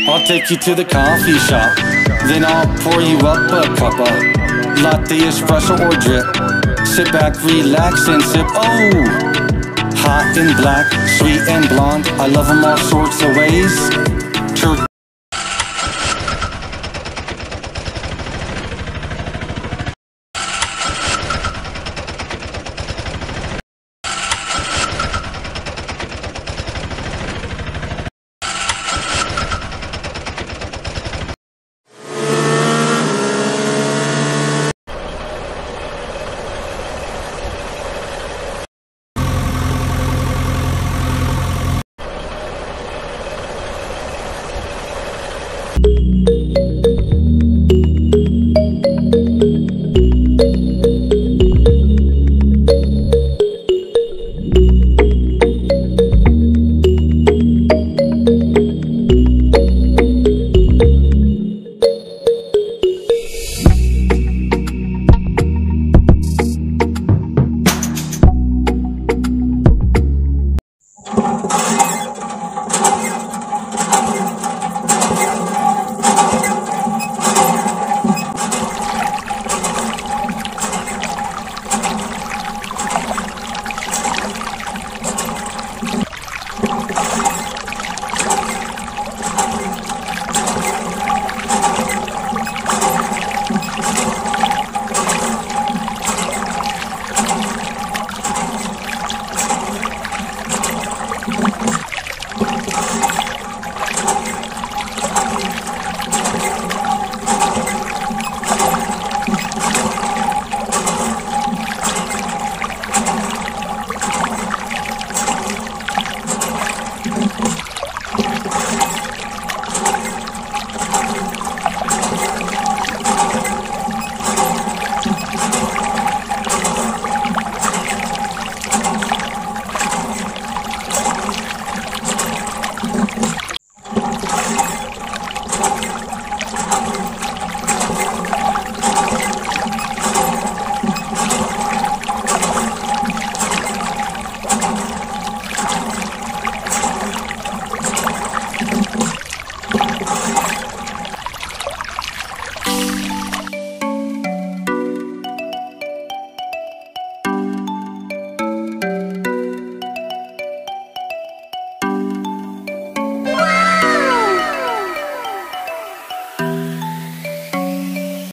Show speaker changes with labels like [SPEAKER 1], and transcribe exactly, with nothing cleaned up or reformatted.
[SPEAKER 1] I'll take you to the coffee shop, then I'll pour you up a cuppa latte, espresso or drip. Sit back, relax and sip. Oh, hot and black, sweet and blonde, I love them all sorts of ways.